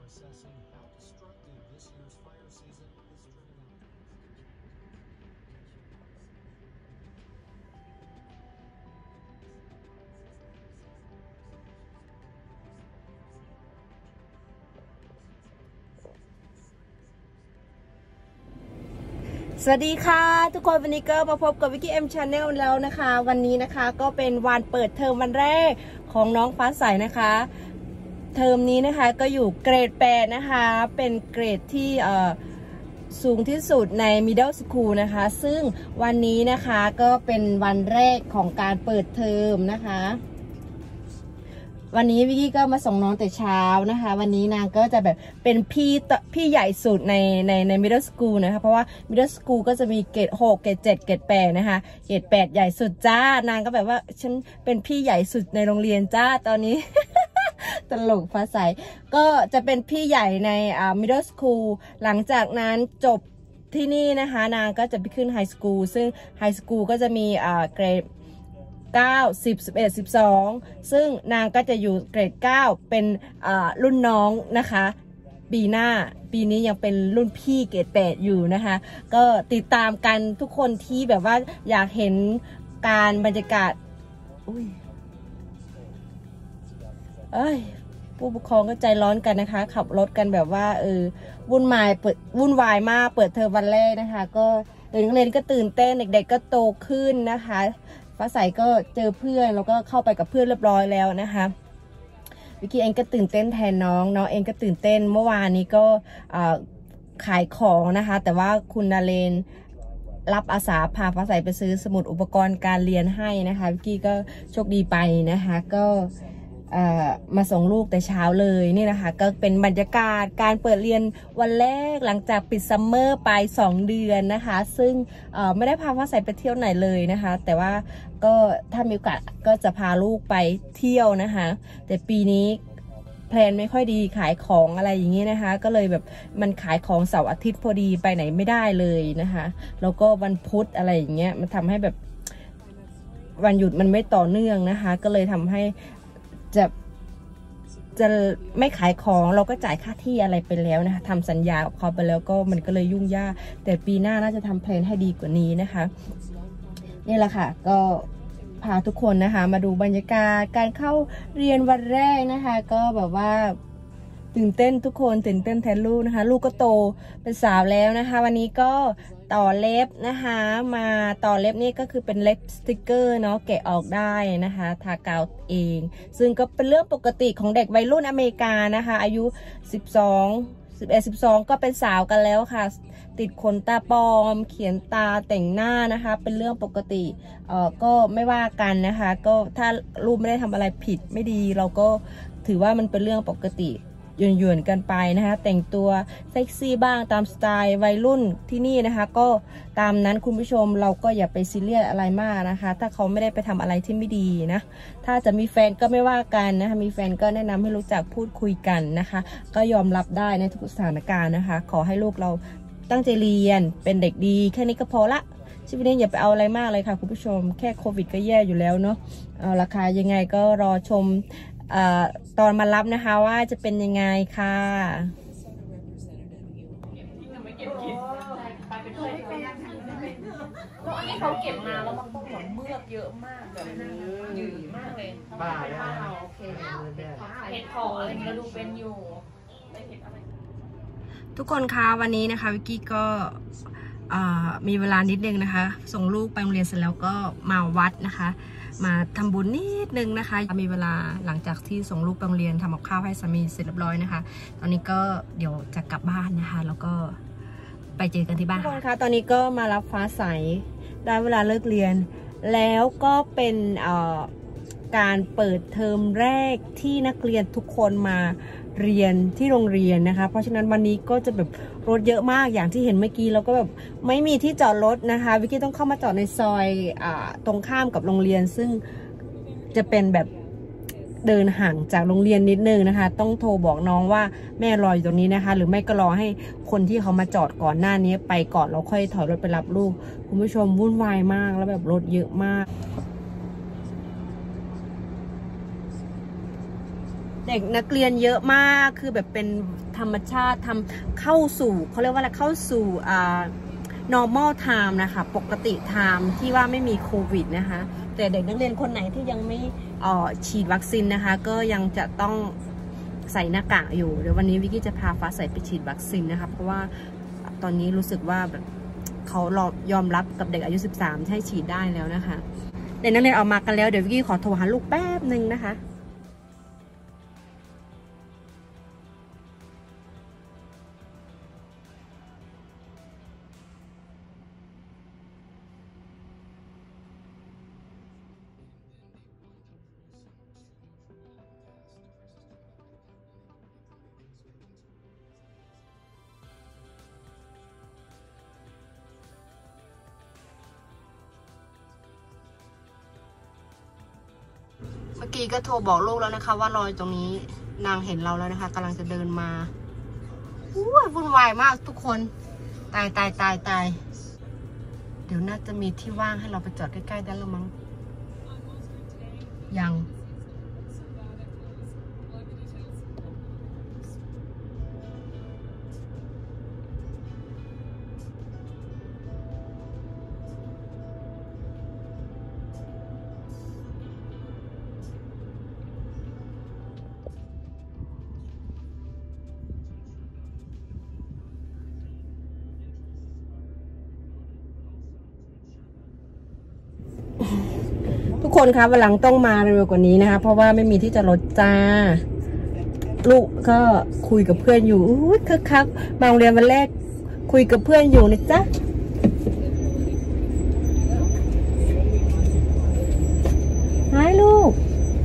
สวัสดีค่ะทุกคนวันนี้ก็มาพบกับวิกกี้เอ็มชาแนลแล้วนะคะวันนี้นะคะก็เป็นวันเปิดเทอมวันแรกของน้องฟ้าใสนะคะเทอมนี้นะคะก็อยู่เกรด8นะคะเป็นเกรดที่สูงที่สุดใน middle school นะคะซึ่งวันนี้นะคะก็เป็นวันแรกของการเปิดเทอมนะคะวันนี้วิกกี้ก็มาส่งน้องแต่เช้านะคะวันนี้นางก็จะแบบเป็นพี่ใหญ่สุดใน middle school นะคะเพราะว่า middle school ก็จะมีเกรด6เกรด7เกรด8นะคะเกรด8ใหญ่สุดจ้านางก็แบบว่าฉันเป็นพี่ใหญ่สุดในโรงเรียนจ้าตอนนี้ ตลกฟ้าใสก็จะเป็นพี่ใหญ่ในmiddle school หลังจากนั้นจบที่นี่นะคะนางก็จะไปขึ้น high school ซึ่ง high school ก็จะมีเกรด9 10 11 12ซึ่งนางก็จะอยู่เกรด9เป็นรุ่นน้องนะคะปีนี้ยังเป็นรุ่นพี่เกรด8อยู่นะคะก็ติดตามกันทุกคนที่แบบว่าอยากเห็นการบรรยากาศผู้ปกครองก็ใจร้อนกันนะคะขับรถกันแบบว่าวุ่นวายมากเปิดเทอมวันแรกนะคะก็เด็กนักเรียนก็ตื่นเต้นเด็กๆก็โตขึ้นนะคะฟ้าใสก็เจอเพื่อนแล้วก็เข้าไปกับเพื่อนเรียบร้อยแล้วนะคะวิกกี้เองก็ตื่นเต้นแทนน้องเองก็ตื่นเต้นเมื่อวานนี้ก็ขายของนะคะแต่ว่าคุณนาเรนรับอาสาพาฟ้าใสไปซื้อสมุดอุปกรณ์การเรียนให้นะคะวิกกี้ก็โชคดีไปนะคะก็มาส่งลูกแต่เช้าเลยนี่นะคะก็เป็นบรรยากาศการเปิดเรียนวันแรกหลังจากปิดซัมเมอร์ไป2 เดือนนะคะซึ่งไม่ได้พาฟ้าใสไปเที่ยวไหนเลยนะคะแต่ว่าก็ถ้ามีโอกาสก็จะพาลูกไปเที่ยวนะคะแต่ปีนี้แพลนไม่ค่อยดีขายของอะไรอย่างนี้นะคะก็เลยแบบมันขายของเสาร์อาทิตย์พอดีไปไหนไม่ได้เลยนะคะแล้วก็วันพุธอะไรอย่างเงี้ยมันทำให้แบบวันหยุดมันไม่ต่อเนื่องนะคะก็เลยทำให้จะไม่ขายของเราก็จ่ายค่าที่อะไรไปแล้วนะคะทำสัญญากับเขาไปแล้วก็มันก็เลยยุ่งยากแต่ปีหน้าน่าจะทำแพลนให้ดีกว่านี้นะคะนี่แหละค่ะก็พาทุกคนนะคะมาดูบรรยากาศการเข้าเรียนวันแรกนะคะก็แบบว่าตื่นเต้นทุกคนตื่นเต้นแทนลูกนะคะลูกก็โตเป็นสาวแล้วนะคะวันนี้ก็ต่อเล็บนะคะมาต่อเล็บนี่ก็คือเป็นเล็บสติกเกอร์เนาะแกะออกได้นะคะทากาวเองซึ่งก็เป็นเรื่องปกติของเด็กวัยรุ่นอเมริกานะคะอายุ11 12ก็เป็นสาวกันแล้วค่ะติดขนตาปลอมเขียนตาแต่งหน้านะคะเป็นเรื่องปกติก็ไม่ว่ากันนะคะก็ถ้าลูกไม่ได้ทำอะไรผิดไม่ดีเราก็ถือว่ามันเป็นเรื่องปกติหยวนกันไปนะคะแต่งตัวเซ็กซี่บ้างตามสไตล์วัยรุ่นที่นี่นะคะก็ตามนั้นคุณผู้ชมเราก็อย่าไปซีเรียสอะไรมากนะคะถ้าเขาไม่ได้ไปทำอะไรที่ไม่ดีนะถ้าจะมีแฟนก็ไม่ว่ากันนะคะมีแฟนก็แนะนำให้รู้จักพูดคุยกันนะคะก็ยอมรับได้ในทุกสถานการณ์นะคะขอให้ลูกเราตั้งใจเรียนเป็นเด็กดีแค่นี้ก็พอละชีวิตนี้อย่าไปเอาอะไรมากเลยค่ะคุณผู้ชมแค่โควิดก็แย่อยู่แล้วเนาะราคายังไงก็รอชมตอนมารับนะคะว่าจะเป็นยังไงค่ะก็อันนี้เขาเก็บมาแล้วมันต้องแบบเมือกเยอะมากแบบหยืดมากเลยบ้าแล้วโอเคเห็ดหอมอะไรนี้ดูเป็นอยู่ไม่เห็นอะไรทุกคนคะวันนี้นะคะวิกกี้ก็มีเวลานิดนึงนะคะส่งลูกไปโรงเรียนเสร็จแล้วก็มาวัดนะคะมาทำบุญนิดนึงนะคะมีเวลาหลังจากที่ส่งลูกไปโรงเรียนทำกับข้าวให้สามีเสร็จเรียบร้อยนะคะตอนนี้ก็เดี๋ยวจะกลับบ้านนะคะแล้วก็ไปเจอกันที่บ้านทุกคนคะตอนนี้ก็มารับฟ้าใสได้เวลาเลิกเรียนแล้วก็เป็นการเปิดเทอมแรกที่นักเรียนทุกคนมาเรียนที่โรงเรียนนะคะเพราะฉะนั้นวันนี้ก็จะแบบรถเยอะมากอย่างที่เห็นเมื่อกี้แล้วก็แบบไม่มีที่จอดรถนะคะวิกกี้ต้องเข้ามาจอดในซอยตรงข้ามกับโรงเรียนซึ่งจะเป็นแบบเดินห่างจากโรงเรียนนิดนึงนะคะต้องโทรบอกน้องว่าแม่รออยู่ตรงนี้นะคะหรือไม่ก็รอให้คนที่เขามาจอดก่อนหน้านี้ไปก่อนแล้วค่อยถอยรถไปรับลูกคุณผู้ชมวุ่นวายมากแล้วแบบรถเยอะมากเด็กนักเรียนเยอะมากคือแบบเป็นธรรมชาติเข้าสู่เขาเรียกว่าอะไรเข้าสู่normal time นะคะปกติ time ที่ว่าไม่มีโควิดนะคะแต่เด็กนักเรียนคนไหนที่ยังไม่ฉีดวัคซีนนะคะก็ยังจะต้องใส่หน้ากากอยู่เดี๋ยววันนี้วิกกี้จะพาฟ้าใสไปฉีดวัคซีนนะคะเพราะว่าตอนนี้รู้สึกว่าแบบเขายอมรับกับเด็กอายุ13ให้ฉีดได้แล้วนะคะเด็กนักเรียนออกมากันแล้วเดี๋ยววิกกี้ขอโทรหาลูกแป๊บนึงนะคะเมื่อกี้ก็โทรบอกลูกแล้วนะคะว่ารอตรงนี้นางเห็นเราแล้วนะคะกำลังจะเดินมาวุ่นวายมากทุกคนตายเดี๋ยวน่าจะมีที่ว่างให้เราไปจอดใกล้ๆได้แล้วมั้งยังทุกคนคะวันหลังต้องมาเร็วกว่านี้นะคะเพราะว่าไม่มีที่จะรถจ้าลูกก็คุยกับเพื่อนอยู่คึกคักมาโรงเรียนวันแรกคุยกับเพื่อนอยู่นะจ๊ะฮายลูก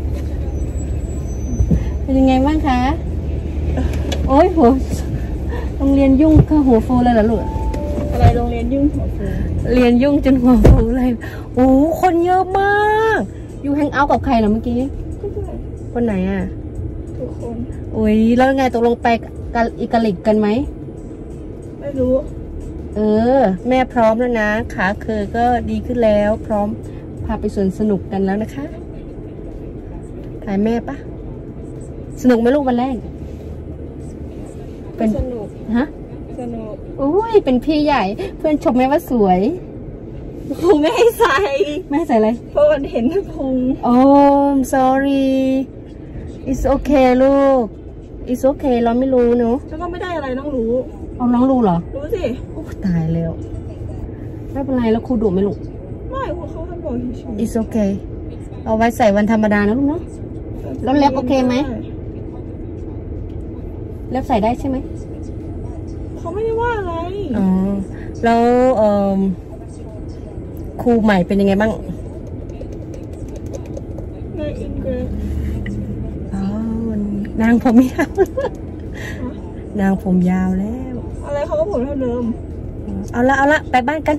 เป็นยังไงบ้างคะโอ้ยหัวโรงเรียนยุ่งก็หัวฟูเลยเหรอลูกอะไรโรงเรียนยุ่งหัวฟูเรียนยุ่งจนหัวฟูเลยโอ้คนเยอะมากอยู่แฮงเอาท์กับใครเหรอเมื่อกี้คนไหนอ่ะทุกคนโอ้ยแล้วไงตกลงไปอิกาลิกกันไหมไม่รู้แม่พร้อมแล้วนะขาเคยก็ดีขึ้นแล้วพร้อมพาไปสวนสนุกกันแล้วนะคะถ่ายแม่ปะสนุกไหมลูกวันแรกเป็นสนุกฮะสนุกอุ้ยเป็นพี่ใหญ่เพื่อนชมแม่ว่าสวยครูไม่ให้ใส่ไม่ใส่อะไรเพราะมันเห็นพุงโอ้ sorry it's okay ลูก it's okay เราไม่รู้เนอะฉันก็ไม่ได้อะไรน้องรู้น้องรู้เหรอรู้สิโอ้ตายแล้วไม่เป็นไรแล้วครูดุไหมลูกไม่ครูเขาท่านบอกเฉย it's okay เอาไว้ใส่วันธรรมดานะลูกเนาะแล้วเล็บโอเคไหมเล็บใส่ได้ใช่ไหมเขาไม่ได้ว่าอะไรอ๋อแล้วครูใหม่เป็นยังไงบ้างนายอินเกรนางผมยาวนางผมยาวแล้วอะไรเขาก็ผมเท่าเดิมเอาละไปบ้านกัน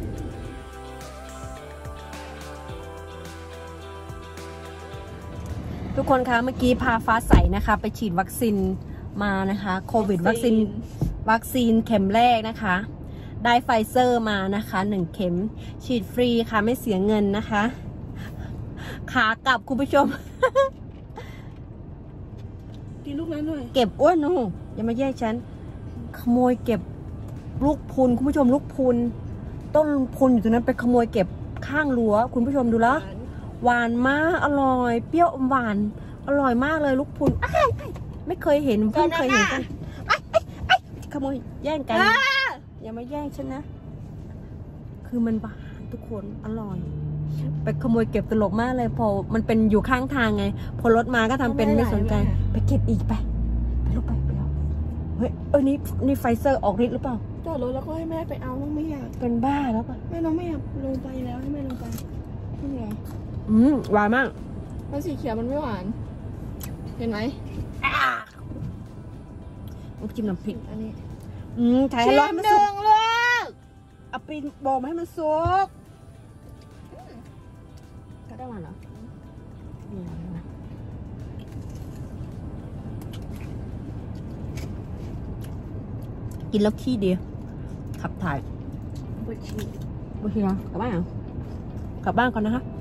ทุกคนคะเมื่อกี้พาฟ้าใสนะคะไปฉีดวัคซีนมานะคะโควิดวัคซีนเข็มแรกนะคะได้ไฟเซอร์มานะคะ1 เข็มฉีดฟรีค่ะไม่เสียเงินนะคะขากลับคุณผู้ชมกินลูกนั้นหน่อยเก็บอ้วนนูอย่ามาแย่งฉันขโมยเก็บลูกพุนคุณผู้ชมลูกพุนต้นพุนอยู่ตรงนั้นไปขโมยเก็บข้างรั้วคุณผู้ชมดูแล้วหวานมากอร่อยเปรี้ยวอมหวานอร่อยมากเลยลูกพุนไม่เคยเห็นเพิ่งเคยเห็นกันขโมยแย่งกันอย่ามาแย่งฉันนะคือมันหวานทุกคนอร่อยไปขโมยเก็บตลกมากเลยพอมันเป็นอยู่ข้างทางไงพอรถมาก็ทำเป็นไม่สนใจไปเก็บอีกไปลูกไปแล้วเฮ้ยนี่ไฟเซอร์ออกฤทธิ์หรือเปล่าจอดรถแล้วก็ให้แม่ไปเอาน้องไม่อยากเป็นบ้าแล้วป่ะแม่น้องไม่อยากลงไปแล้วให้แม่ลงไปนี่ไงหวานมากมันสีเขียวมันไม่หวานเห็นไหมต้องจิ้มน้ำพริกอันนี้ถ่ายให้ร้อนมันสุกเอาปีนโบมาให้มันสุกก็ได้หวานเหรอกินแล้วขี้ดีขับถ่ายบุชีนะกลับบ้านเหรอกลับบ้านก่อนนะคะ